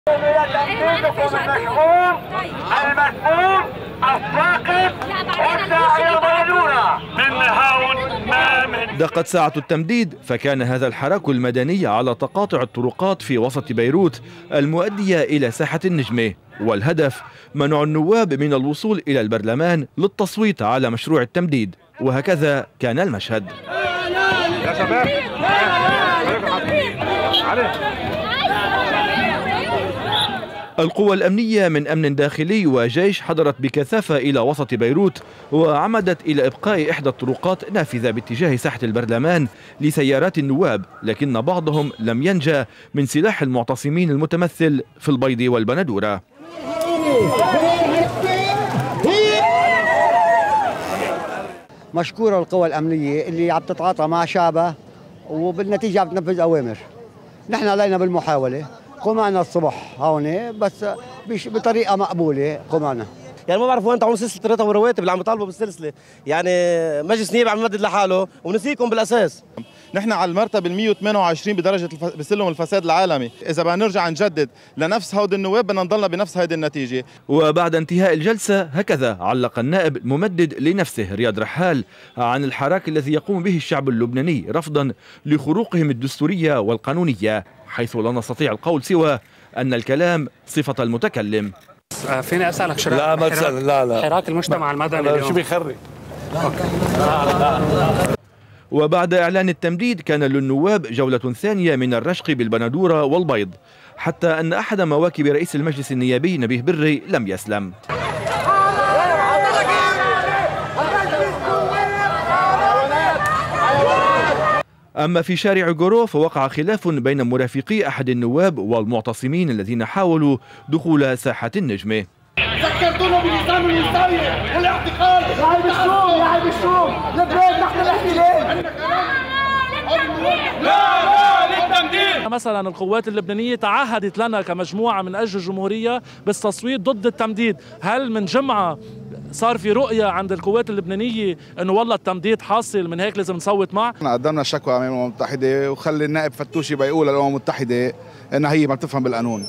المسؤول الساقط والداعي البلدونة من هاون ما من. دقت ساعة التمديد، فكان هذا الحراك المدني على تقاطع الطرقات في وسط بيروت المؤدية إلى ساحة النجمة، والهدف منع النواب من الوصول إلى البرلمان للتصويت على مشروع التمديد. وهكذا كان المشهد. يا شباب القوى الأمنية من أمن داخلي وجيش حضرت بكثافة إلى وسط بيروت، وعمدت إلى إبقاء إحدى الطرقات نافذة باتجاه ساحة البرلمان لسيارات النواب، لكن بعضهم لم ينجى من سلاح المعتصمين المتمثل في البيض والبندورة. مشكورة القوى الأمنية اللي عم تتعاطى مع شعبها وبالنتيجة عم تنفذ أوامر. نحن علينا بالمحاولة، قمعنا الصبح هون بس بطريقة مقبولة قمعنا. يعني ما بعرف وين تعملوا سلسلة راتب ورواتب اللي عم يطالبوا بالسلسلة، يعني مجلس نيابي عم يمدد لحاله ونسيكم بالأساس. نحن على المرتبة 128 بدرجة بسلم الفساد العالمي، إذا بدنا نرجع نجدد لنفس هود النواب بدنا نضلنا بنفس هيدي النتيجة. وبعد انتهاء الجلسة هكذا علق النائب الممدد لنفسه رياض رحال عن الحراك الذي يقوم به الشعب اللبناني رفضا لخروقهم الدستورية والقانونية، حيث لا نستطيع القول سوى أن الكلام صفة المتكلم. فيني أسألك لا ما تسأل. لا حراك المجتمع المدني اليوم شو بيخري؟ وبعد إعلان التمديد كان للنواب جولة ثانية من الرشق بالبندورة والبيض، حتى أن أحد مواكب رئيس المجلس النيابي نبيه بري لم يسلم. أما في شارع جورو فوقع خلاف بين مرافقي أحد النواب والمعتصمين الذين حاولوا دخول ساحة النجمة. ذكرتونا بالنظام الوصاية والاعتقال. يا عيب الشوم لبيت تحت الاحتلال. لا للتمديد. مثلا القوات اللبنانية تعهدت لنا كمجموعة من أجل الجمهورية بالتصويت ضد التمديد. هل من جمعة صار في رؤية عند القوات اللبنانية انه والله التمديد حاصل من هيك لازم نصوت معه؟ احنا قدمنا شكوى امام الامم المتحدة وخلي النائب فتوشي بيقول للامم المتحدة انها هي ما بتفهم بالقانون.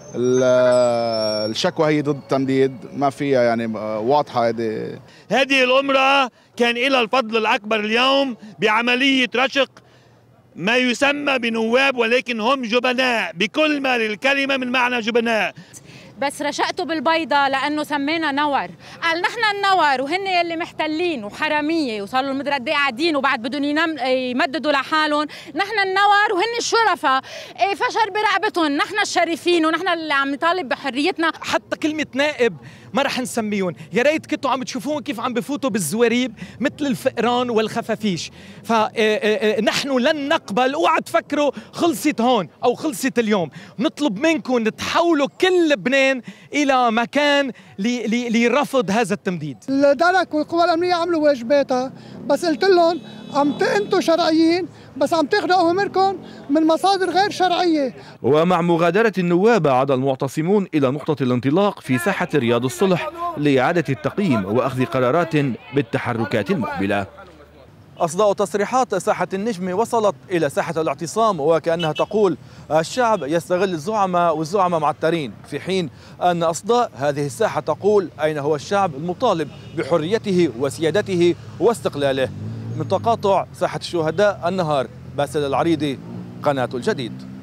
الشكوى هي ضد التمديد، ما فيها يعني واضحة. هذه الأمرأة كان لها الفضل الأكبر اليوم بعملية رشق ما يسمى بنواب، ولكن هم جبناء بكل ما للكلمة من معنى جبناء. بس رشقته بالبيضة لأنه سمينا نور، قال نحن النور وهن يلي محتلين وحرامية وصاروا المدري قد ايه قاعدين وبعد بدهم يمددوا لحالهم. نحن النور وهن الشرفاء، فشر برقبتهم. نحن الشريفين ونحن اللي عم نطالب بحريتنا. حتى كلمة نائب ما رح نسميهم، يا ريت كنتوا عم تشوفوهم كيف عم بفوتوا بالزواريب مثل الفئران والخفافيش. فنحن لن نقبل، اوعى تفكروا خلصت هون او خلصت اليوم. نطلب منكم تحولوا كل لبنان الى مكان لرفض هذا التمديد. الدرك والقوى الامنيه عملوا واجباتها، بس قلت لهم انتم شرعيين بس عم تاخذوا اوامركم من مصادر غير شرعيه. ومع مغادرة النواب عاد المعتصمون الى نقطة الانطلاق في ساحة رياض الصلح لإعادة التقييم وأخذ قرارات بالتحركات المقبلة. أصداء تصريحات ساحة النجمة وصلت إلى ساحة الاعتصام، وكأنها تقول الشعب يستغل الزعماء والزعماء معترين، في حين أن أصداء هذه الساحة تقول أين هو الشعب المطالب بحريته وسيادته واستقلاله. من تقاطع ساحة الشهداء النهار، باسل العريضي، قناة الجديد.